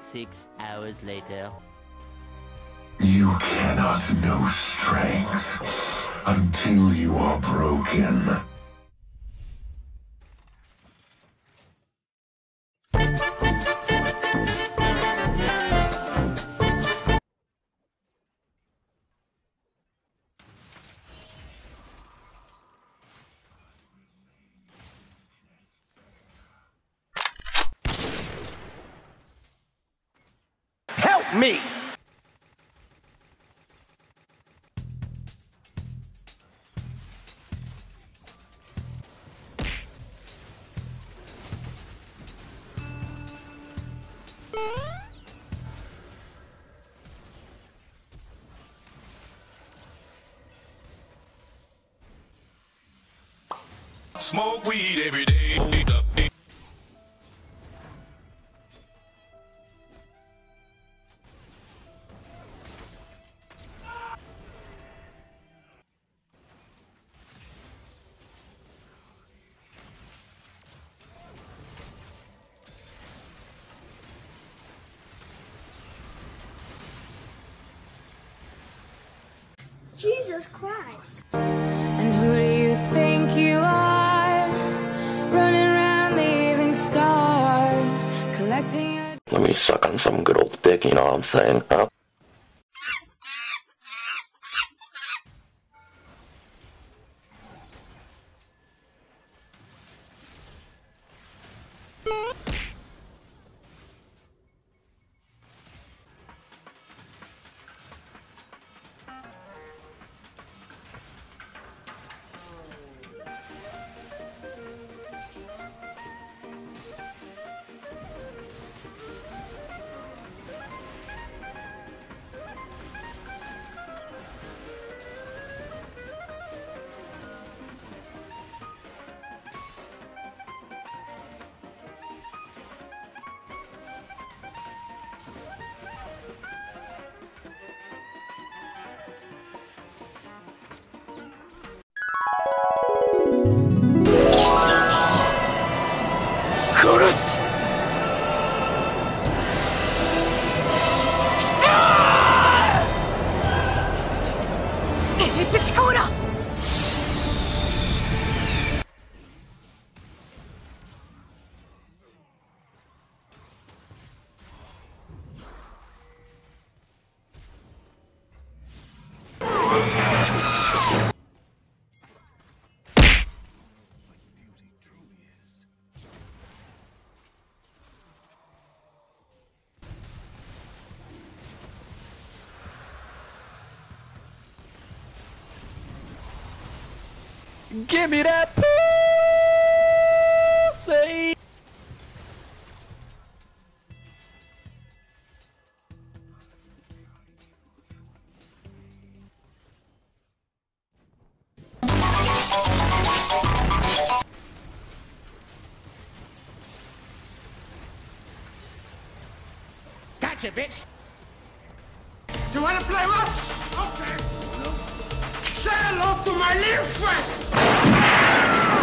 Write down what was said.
6 hours later. You cannot know strength until you are broken. Help me! Smoke weed every day. Jesus Christ. And who do you think you are? Running around leaving scars, collecting your... Let me suck on some good old dick, you know what I'm saying, huh? Give me that pussy! Gotcha, bitch! You wanna play rough? Okay. Say hello to my little friend!